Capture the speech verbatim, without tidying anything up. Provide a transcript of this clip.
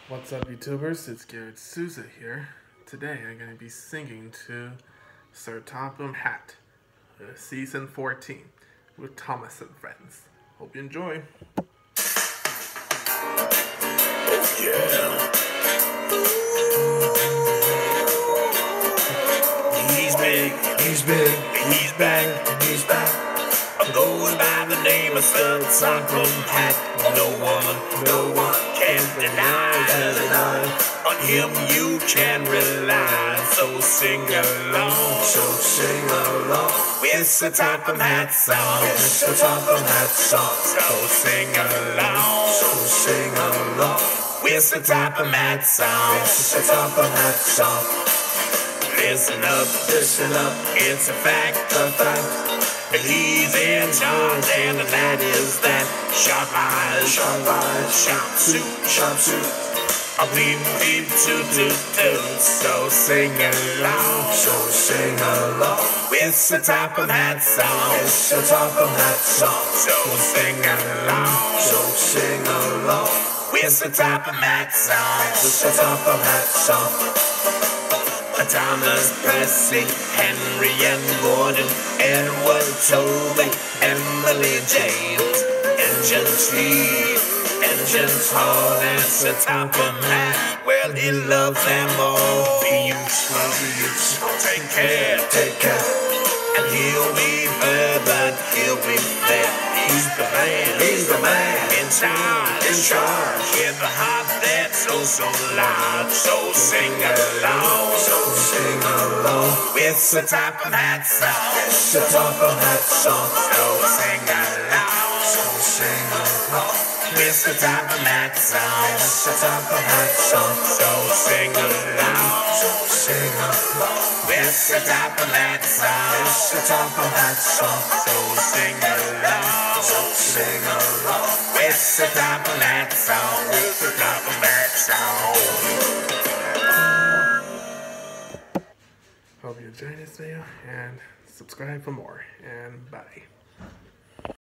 What's up, YouTubers? It's Garrett Souza here. Today I'm going to be singing to Sir Topham Hatt, uh, Season fourteen, with Thomas and Friends. Hope you enjoy. Yeah. He's big, he's big, he's back, he's back. Goes by the name of Sir Topham Hatt. No one, no one can deny that. On him you can rely. So sing along, so sing along with Sir Topham Hatt song, with Sir Topham Hatt song. So sing along, so sing along with Sir Topham Hatt song, Sir Topham Hatt song. Listen up, listen up, it's a fact, a fact. He's in charge, and that is that. Sharp eyes, sharp eyes, sharp suit, sharp suit. A beep, beep, toot, toot, toot. So sing along, so sing along with Sir Topham Hatt song, with Sir Topham Hatt song. So sing along, so sing along with Sir Topham Hatt song, with Sir Topham Hatt song. Thomas, Percy, Henry and Gordon, Edward, Toby, Emily, James, Engine Tree, Engine Tall, and Sir Topham Hatt. Well, he loves them all. The youths, well, the youths, take care, take care. And he'll be fair, but he'll be fair. He's the man, he's the man, in charge, in charge. In the heart that's so, so loud. So sing along, so sing along with Sir Topham Hatt song, Sir Topham Hatt song. So sing along, so sing along with Sir Topham Hatt song, Sir Topham Hatt song. So sing along, so sing along with Sir Topham Hatt song, Sir Topham Hatt song. So sing along, so sing along with Sir Topham Hatt song, with Sir Topham Hatt song. Hope you enjoyed this video and subscribe for more. And bye.